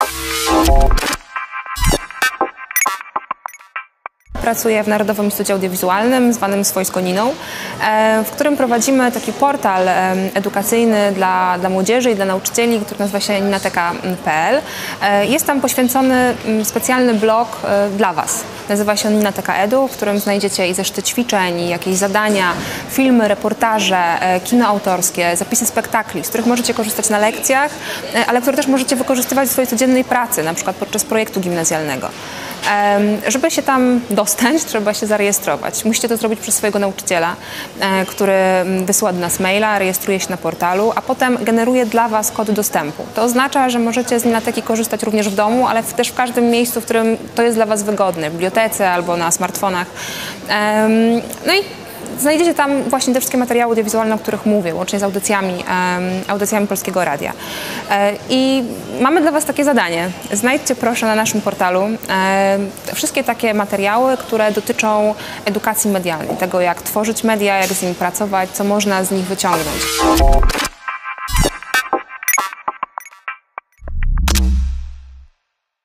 Pracuję w Narodowym Instytucie Audiowizualnym, zwanym Swojsko Niną, w którym prowadzimy taki portal edukacyjny dla młodzieży i dla nauczycieli, który nazywa się ninateka.pl. Jest tam poświęcony specjalny blog dla Was. Nazywa się on Ninateka Edu, w którym znajdziecie i zeszyty ćwiczeń, i jakieś zadania, filmy, reportaże, kino autorskie, zapisy spektakli, z których możecie korzystać na lekcjach, ale które też możecie wykorzystywać w swojej codziennej pracy, na przykład podczas projektu gimnazjalnego. Żeby się tam dostać, trzeba się zarejestrować. Musicie to zrobić przez swojego nauczyciela, który wysyła do nas maila, rejestruje się na portalu, a potem generuje dla Was kod dostępu. To oznacza, że możecie z Ninateki korzystać również w domu, ale też w każdym miejscu, w którym to jest dla Was wygodne, w bibliotece albo na smartfonach. No i znajdziecie tam właśnie te wszystkie materiały audiowizualne, o których mówię, łącznie z audycjami Polskiego Radia. I mamy dla Was takie zadanie. Znajdźcie proszę na naszym portalu wszystkie takie materiały, które dotyczą edukacji medialnej, tego jak tworzyć media, jak z nimi pracować, co można z nich wyciągnąć.